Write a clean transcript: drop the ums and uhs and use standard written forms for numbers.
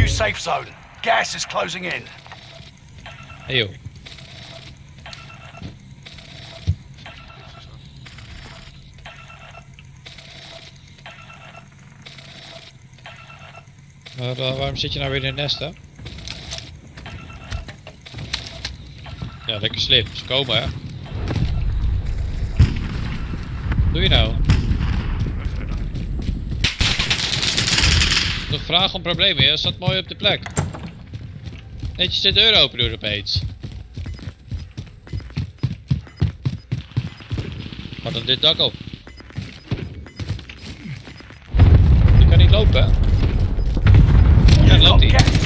new safe zone. Gas is closing in. Hey joh. Waarom zit je nou weer in het nest, hè? Ja, lekker slim. Ze komen, hè? Wat doe je nou? Nog vragen om problemen, je staat mooi op de plek. Netjes de deur open doen opeens. Ga dan dit dak op. Je kan niet lopen, hè? Ja, loopt hij.